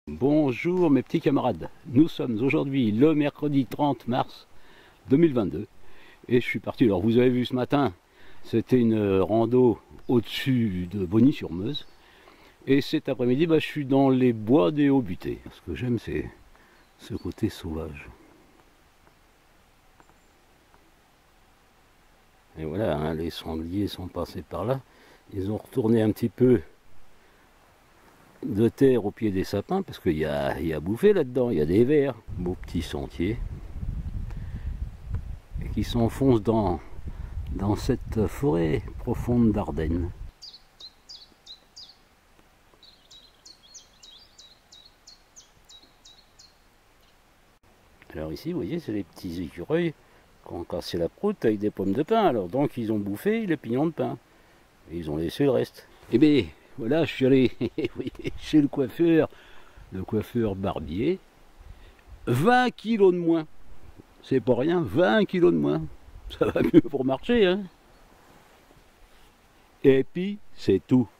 Bonjour mes petits camarades, nous sommes aujourd'hui le mercredi 30 mars 2022 et je suis parti, alors vous avez vu ce matin, c'était une rando au-dessus de Bogny-sur-Meuse et cet après-midi je suis dans les bois des Hauts-Buttés. Ce que j'aime c'est ce côté sauvage. Et voilà, hein, les sangliers sont passés par là, ils ont retourné un petit peu de terre au pied des sapins parce qu'il y a à bouffer là-dedans, il y a des vers, beaux petits sentiers qui s'enfoncent dans cette forêt profonde d'Ardennes. Alors ici, vous voyez, c'est les petits écureuils qui ont cassé la croûte avec des pommes de pin. Alors donc ils ont bouffé les pignons de pain et ils ont laissé le reste. Et bien voilà, je suis allé chez le coiffeur Barbier. 20 kilos de moins. C'est pas rien, 20 kilos de moins. Ça va mieux pour marcher, hein. Et puis, c'est tout.